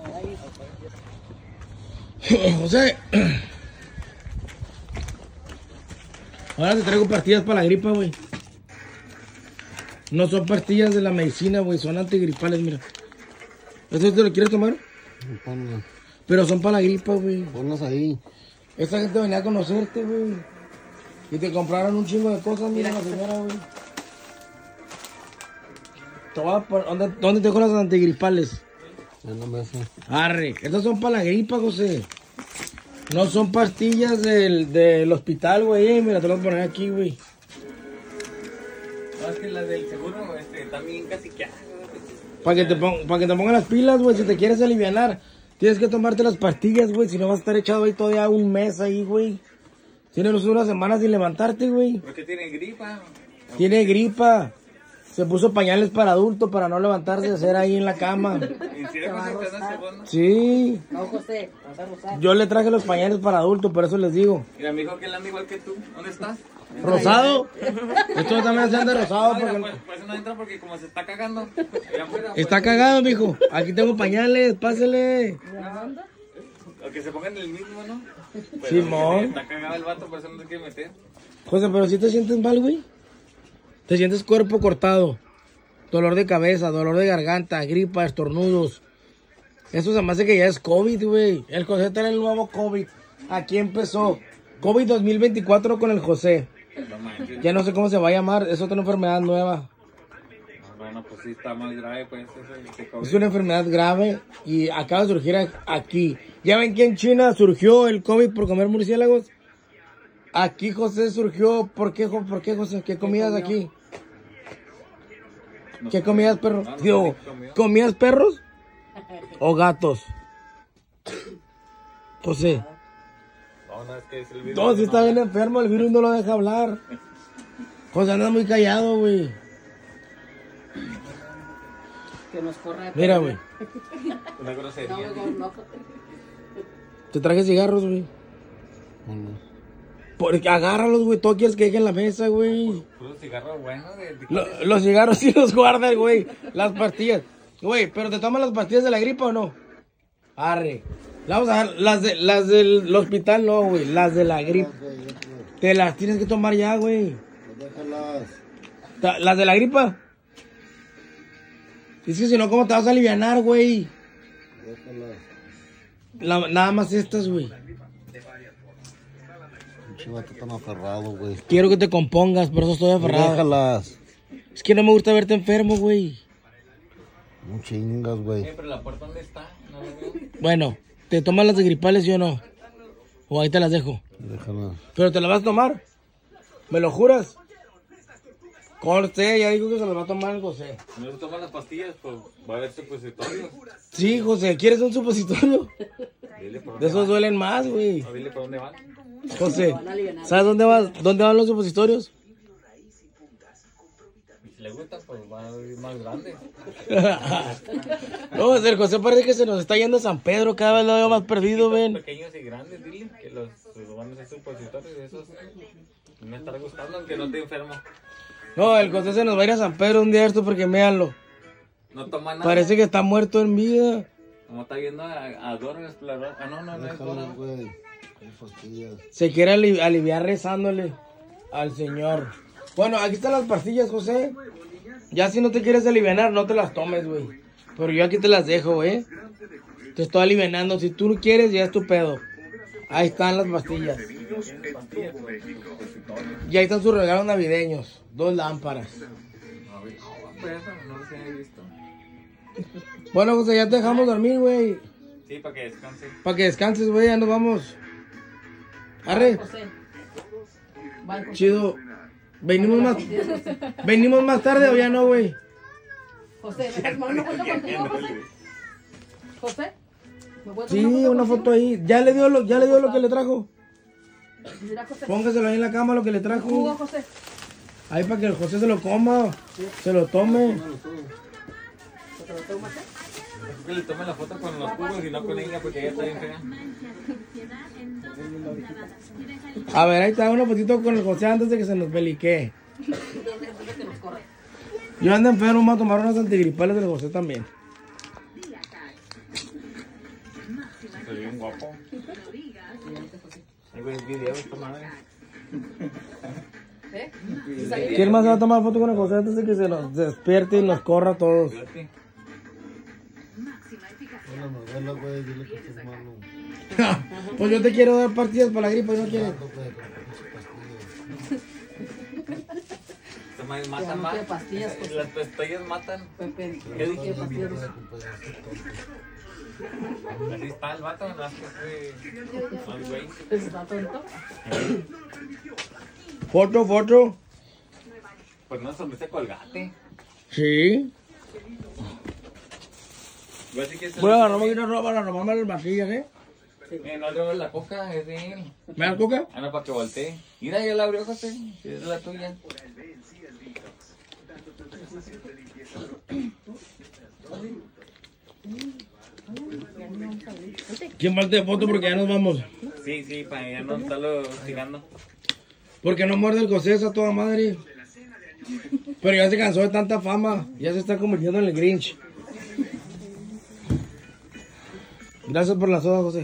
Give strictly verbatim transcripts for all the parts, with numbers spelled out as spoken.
José, ahora te traigo pastillas para la gripa, güey. No son pastillas de la medicina, güey, son antigripales, mira. ¿Eso te lo quieres tomar? Ponlas. Pero son para la gripa, güey. Ponlas ahí. Esta gente venía a conocerte, güey. Y te compraron un chingo de cosas, mira la señora, güey. ¿Dónde, ¿Dónde te dejo las antigripales? En la mesa. Arre, estas son para la gripa, José. No son pastillas del, del hospital, güey. Mira, te las voy a poner aquí, güey. No, es que las del seguro este, también casi que... Para que, te pa que te pongan las pilas, güey. Si te quieres alivianar, tienes que tomarte las pastillas, güey. Si no vas a estar echado ahí todavía un mes ahí, güey. Tienes unas semanas sin levantarte, güey. ¿Por qué tiene gripa? Tiene gripa. Se puso pañales para adulto para no levantarse y hacer ahí en la cama. ¿En serio José está en el segundo? Sí. No, José, vas a rosar. Yo le traje los pañales para adulto, por eso les digo. Mira, mi hijo que él anda igual que tú. ¿Dónde estás? ¿Rosado? Estos también se de rosado. Oiga, Porque... pues, pues no entra porque como se está cagando. Allá afuera, pues. Está cagado, mijo. Aquí tengo pañales, pásele. O que se pongan el mismo, ¿no? Pues, Simón. Está cagado el vato, por eso no te quiere meter. José, pero si te sientes mal, güey. Te sientes cuerpo cortado. Dolor de cabeza, dolor de garganta, gripa, estornudos. Eso se me hace que ya es COVID, güey. El José tiene el nuevo COVID. Aquí empezó. COVID dos mil veinticuatro con el José. No manches. Ya no sé cómo se va a llamar. Es otra enfermedad nueva. Bueno, pues sí está más grave, pues. Ese, ese COVID. Es una enfermedad grave y acaba de surgir aquí. Ya ven que en China surgió el COVID por comer murciélagos. Aquí, José, surgió. ¿Por qué, ¿Por qué José? ¿Qué comías aquí? ¿Qué comías, perro? No, no, Digo, ¿qué comió? ¿comías perros o gatos? José. No, no, es que es el virus. No, si está bien enfermo, el virus no lo deja hablar. José anda muy callado, güey. Que nos corra. Mira, güey. Una grosería. No, no, no. Te traje cigarros, güey. Ponlas. Porque agárralos, güey. Todo quieres que deje en la mesa, güey. Puro cigarro bueno. De, de- Lo- los cigarros sí los guardan, güey. Las pastillas. Güey, ¿pero te toman las pastillas de la gripa o no? Arre. Le vamos a dar las, de, las del hospital, no, güey. Las de la gripa. Te las tienes que tomar ya, güey. Déjalas. Ta- ¿Las de la gripa? Es que si no, ¿cómo te vas a alivianar, güey? Déjalas. La- nada más estas, güey. Pinche vato tan aferrado, güey. Quiero que te compongas, por eso estoy aferrado. Déjalas. Es que no me gusta verte enfermo, güey. No chingas, güey. Eh, pero la puerta, ¿dónde está? No la veo. Bueno, ¿te tomas las de gripales, sí o no? O ahí te las dejo. Déjalas. ¿Pero te las vas a tomar? ¿Me lo juras? Corte, ya dijo que se las va a tomar el José. Si no se toman las pastillas, pues va a haber supositorios. Sí, José, ¿quieres un supositorio? Dile por De dónde esos van. duelen más, güey. No, dile por dónde van. José, ¿sabes dónde, va, dónde van los supositorios? Y si le gusta, pues va a ir más grande. No, el José parece que se nos está yendo a San Pedro. Cada vez lo veo más perdido, ven. Pequeños y grandes, dile que los, los van a hacer supositorios de esos. Me está gustando, aunque no te enfermo. No, el José se nos va a ir a San Pedro un día esto porque méanlo. No toma nada. Parece que está muerto en vida. Como está viendo a, a Dora la exploradora. Ah, no, no, no es Dora. Déjalas, güey. Hay pastillas. Se quiere ali- aliviar rezándole al Señor. Bueno, aquí están las pastillas, José. Ya si no te quieres aliviar, no te las tomes, güey. Pero yo aquí te las dejo, ¿eh? Te estoy alivianando. Si tú no quieres, ya es tu pedo. Ahí están las pastillas. Y ahí están sus regalos navideños. Dos lámparas. Pues eso, no los he visto. Bueno, José, ya te dejamos dormir, güey. Sí, para que descanse. Para que descanses, güey. Ya nos vamos. Arre. José. Bye, José. Chido. Venimos más, venimos más tarde o ya no, güey. José, ¿me tomas una foto contigo, José? José, ¿me puedes Sí, tomar una una foto foto ahí. ¿Ya le dio lo, ya le dio lo que le trajo? contigo? Mira, José. Póngaselo ahí en la cama lo que le Jugo, trajo. José. Ahí para que el José se lo coma. Se lo tome. ¿Te lo tomas? Es que le tome la foto con los jugos y no con ella porque ella está bien fea. A ver, ahí está una fotito con el José antes de que se nos peliquee. Que nos corre. Yo ando enfermo, me voy a tomar unas antigripales del José también. soy bien guapo. Ay, güey, el video, esta madre. ¿Eh? ¿Quién más se va a tomar foto con el José antes de que se nos despierte y nos corra a todos? Fíjate. La novela, güey, dile que estás malo. Pues yo te quiero dar partidas para la gripa y no quieres. Tanto, güey, con pinches pastillas. Estas madres Ya matan no más. quiere pastillas, pues. Las pastillas matan. Pepe, ¿Qué dije? ¿qué pastillas? Así está el vato, no hace al güey. ¿Está tonto? Foto, foto. Pues no, sobre ese colgate. Sí. Yo así que se Voy a agarrar un poquito de ropa para robarme las mastillas, ¿eh? Eh, no le la coca, es de él. ¿Me das coca? Ah, no, para que voltee. Mira, ya la abrió, José. Es la tuya. ¿Quién parte de foto? Porque ya nos vamos. Sí, sí, para ya no estarlo tirando. Porque no muerde el José esa toda madre. Pero ya se cansó de tanta fama. Ya se está convirtiendo en el Grinch. Gracias por la soda, José.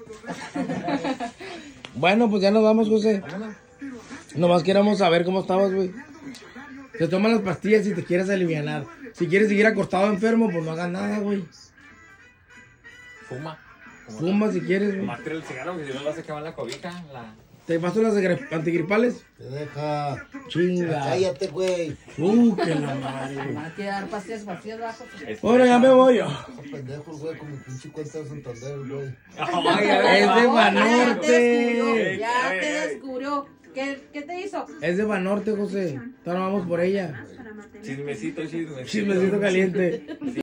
Bueno, pues ya nos vamos, José. Nomás queremos saber cómo estabas, güey. Te toman las pastillas si te quieres alivianar. Si quieres seguir acostado enfermo, pues no hagas nada, güey. Fuma. Fuma si quieres, güey. Mátale el cigarro, que si no vas a quemar la cobija. La... ¿Te paso las agri- antigripales? Te deja. Chinga. Cállate, güey. Uh, que la madre. Me van a quedar pastillas, pastillas bajo. Ahora ya me voy yo. Esos pendejos, güey, con mi pinche cuenta de Santander, güey. Ay, a ver, Es de vamos. Ya te Banorte. descubrió, ya Ay, te ay. descubrió. ¿Qué, ¿Qué te hizo? Es de Banorte, José. Ahora vamos por ella. Chismecito, chismecito. Chismecito caliente.